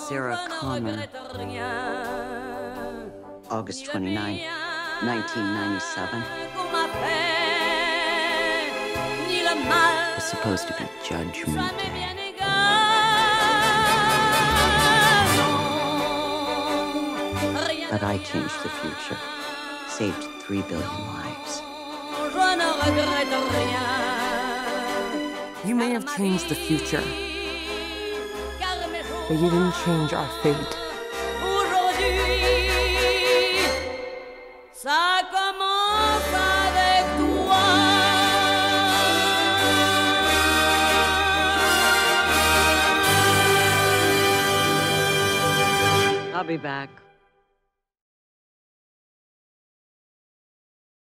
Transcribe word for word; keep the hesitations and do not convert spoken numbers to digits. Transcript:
Sarah Connor. August twenty-ninth, nineteen ninety-seven. It was supposed to be Judgment Day. But I changed the future, saved three billion lives. You may have changed the future, but you didn't change our fate. I'll be back.